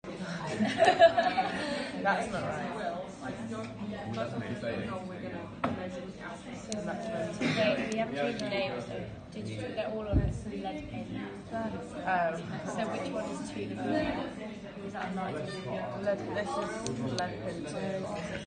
That's not right. We have to read the names, so did you they're all on a lead paper? So which one is 2? Is that a light? This is lead pin 2.